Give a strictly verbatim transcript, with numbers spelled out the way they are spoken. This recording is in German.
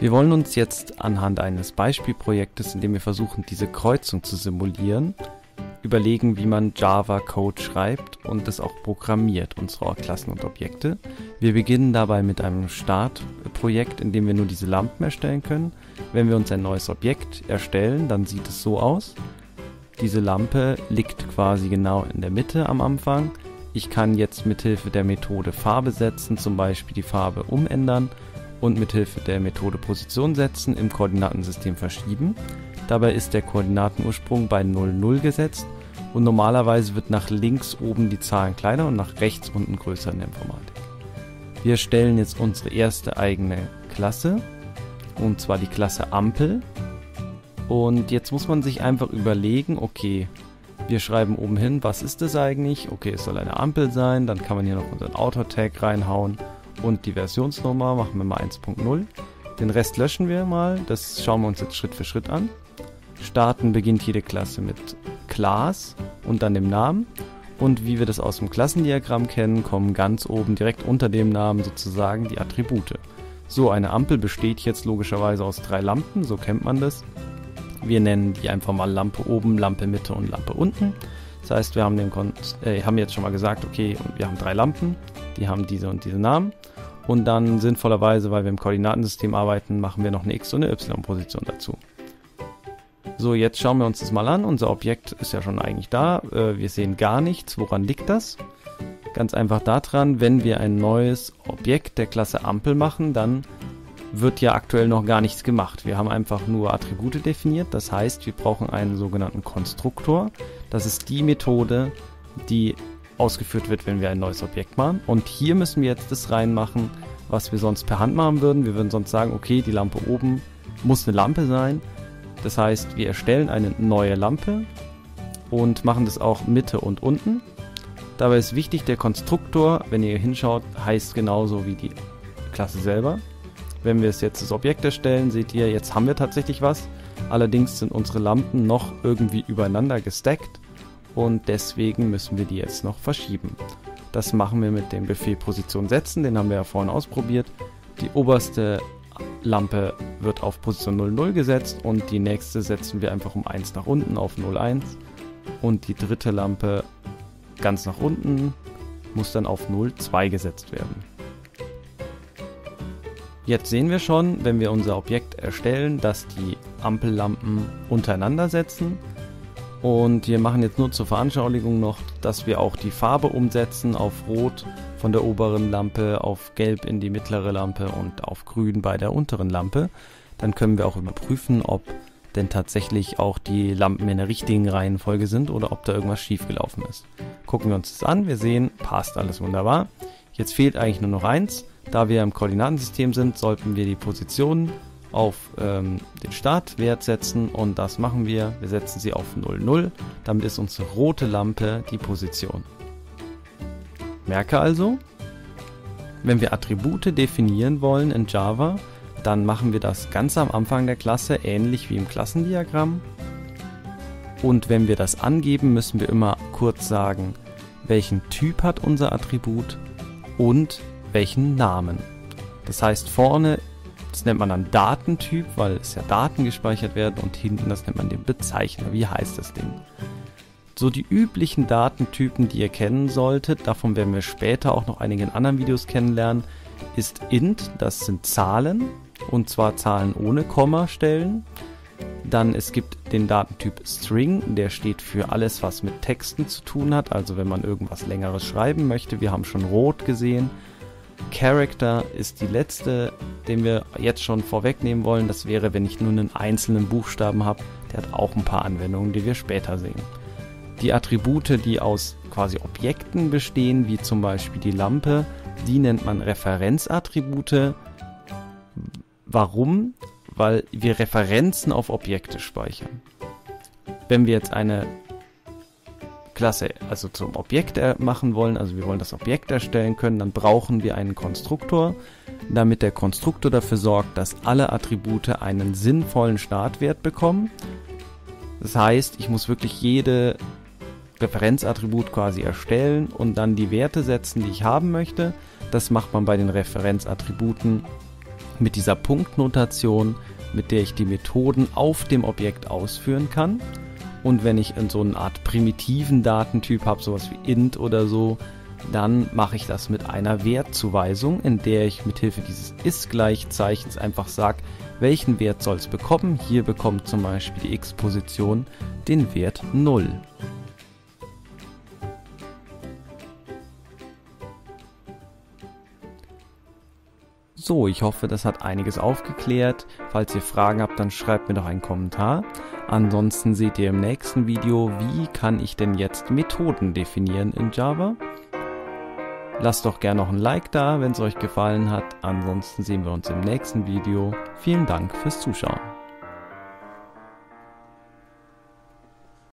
Wir wollen uns jetzt anhand eines Beispielprojektes, in dem wir versuchen, diese Kreuzung zu simulieren, überlegen, wie man Java-Code schreibt und das auch programmiert, unsere Klassen und Objekte. Wir beginnen dabei mit einem Startprojekt, in dem wir nur diese Lampen erstellen können. Wenn wir uns ein neues Objekt erstellen, dann sieht es so aus. Diese Lampe liegt quasi genau in der Mitte am Anfang. Ich kann jetzt mithilfe der Methode Farbe setzen, zum Beispiel die Farbe umändern und mithilfe der Methode Position setzen im Koordinatensystem verschieben. Dabei ist der Koordinatenursprung bei null, null gesetzt und normalerweise wird nach links oben die Zahlen kleiner und nach rechts unten größer in der Informatik. Wir erstellen jetzt unsere erste eigene Klasse, und zwar die Klasse Ampel. Und jetzt muss man sich einfach überlegen, okay, wir schreiben oben hin, was ist das eigentlich? Okay, es soll eine Ampel sein, dann kann man hier noch unseren Auto-Tag reinhauen und die Versionsnummer, machen wir mal eins Punkt null. Den Rest löschen wir mal, das schauen wir uns jetzt Schritt für Schritt an. Starten beginnt jede Klasse mit Class und dann dem Namen. Und wie wir das aus dem Klassendiagramm kennen, kommen ganz oben direkt unter dem Namen sozusagen die Attribute. So, eine Ampel besteht jetzt logischerweise aus drei Lampen, so kennt man das. Wir nennen die einfach mal Lampe oben, Lampe Mitte und Lampe unten. Das heißt, wir haben, den Kon äh, haben jetzt schon mal gesagt, okay, wir haben drei Lampen, die haben diese und diese Namen. Und dann sinnvollerweise, weil wir im Koordinatensystem arbeiten, machen wir noch eine X- und eine Y-Position dazu. So, jetzt schauen wir uns das mal an. Unser Objekt ist ja schon eigentlich da. Äh, wir sehen gar nichts. Woran liegt das? Ganz einfach daran, wenn wir ein neues Objekt der Klasse Ampel machen, dann wird ja aktuell noch gar nichts gemacht. Wir haben einfach nur Attribute definiert. Das heißt, wir brauchen einen sogenannten Konstruktor. Das ist die Methode, die ausgeführt wird, wenn wir ein neues Objekt machen. Und hier müssen wir jetzt das reinmachen, was wir sonst per Hand machen würden. Wir würden sonst sagen, okay, die Lampe oben muss eine Lampe sein. Das heißt, wir erstellen eine neue Lampe und machen das auch Mitte und unten. Dabei ist wichtig, der Konstruktor, wenn ihr hinschaut, heißt genauso wie die Klasse selber. Wenn wir es jetzt das Objekt erstellen, seht ihr, jetzt haben wir tatsächlich was. Allerdings sind unsere Lampen noch irgendwie übereinander gestackt und deswegen müssen wir die jetzt noch verschieben. Das machen wir mit dem Befehl Position setzen, den haben wir ja vorhin ausprobiert. Die oberste Lampe wird auf Position null, null gesetzt und die nächste setzen wir einfach um eins nach unten auf null, eins und die dritte Lampe ganz nach unten muss dann auf null, zwei gesetzt werden. Jetzt sehen wir schon, wenn wir unser Objekt erstellen, dass die Ampellampen untereinander setzen. Und wir machen jetzt nur zur Veranschaulichung noch, dass wir auch die Farbe umsetzen auf Rot von der oberen Lampe, auf Gelb in die mittlere Lampe und auf Grün bei der unteren Lampe. Dann können wir auch überprüfen, ob denn tatsächlich auch die Lampen in der richtigen Reihenfolge sind oder ob da irgendwas schiefgelaufen ist. Gucken wir uns das an, wir sehen, passt alles wunderbar. Jetzt fehlt eigentlich nur noch eins. Da wir im Koordinatensystem sind, sollten wir die Position auf ähm, den Startwert setzen und das machen wir. Wir setzen sie auf null, null. Damit ist unsere rote Lampe die Position. Merke also, wenn wir Attribute definieren wollen in Java, dann machen wir das ganz am Anfang der Klasse, ähnlich wie im Klassendiagramm. Und wenn wir das angeben, müssen wir immer kurz sagen, welchen Typ hat unser Attribut und welchen Namen. Das heißt, vorne, das nennt man dann Datentyp, weil es ja Daten gespeichert werden, und hinten, das nennt man den Bezeichner. Wie heißt das Ding? So, die üblichen Datentypen, die ihr kennen solltet, davon werden wir später auch noch einige in anderen Videos kennenlernen, ist int, das sind Zahlen, und zwar Zahlen ohne Kommastellen. Dann es gibt den Datentyp String, der steht für alles, was mit Texten zu tun hat, also wenn man irgendwas Längeres schreiben möchte. Wir haben schon rot gesehen. Character ist die letzte, den wir jetzt schon vorwegnehmen wollen. Das wäre, wenn ich nur einen einzelnen Buchstaben habe. Der hat auch ein paar Anwendungen, die wir später sehen. Die Attribute, die aus quasi Objekten bestehen, wie zum Beispiel die Lampe, die nennt man Referenzattribute. Warum? Weil wir Referenzen auf Objekte speichern. Wenn wir jetzt eine Klasse also zum Objekt machen wollen, also wir wollen das Objekt erstellen können, dann brauchen wir einen Konstruktor, damit der Konstruktor dafür sorgt, dass alle Attribute einen sinnvollen Startwert bekommen. Das heißt, ich muss wirklich jede Referenzattribut quasi erstellen und dann die Werte setzen, die ich haben möchte. Das macht man bei den Referenzattributen mit dieser Punktnotation, mit der ich die Methoden auf dem Objekt ausführen kann. Und wenn ich in so eine Art primitiven Datentyp habe, sowas wie int oder so, dann mache ich das mit einer Wertzuweisung, in der ich mithilfe dieses Ist-Gleichzeichens einfach sage, welchen Wert soll es bekommen. Hier bekommt zum Beispiel die x-Position den Wert null. So, ich hoffe, das hat einiges aufgeklärt. Falls ihr Fragen habt, dann schreibt mir doch einen Kommentar. Ansonsten seht ihr im nächsten Video, wie kann ich denn jetzt Methoden definieren in Java. Lasst doch gerne noch ein Like da, wenn es euch gefallen hat. Ansonsten sehen wir uns im nächsten Video. Vielen Dank fürs Zuschauen.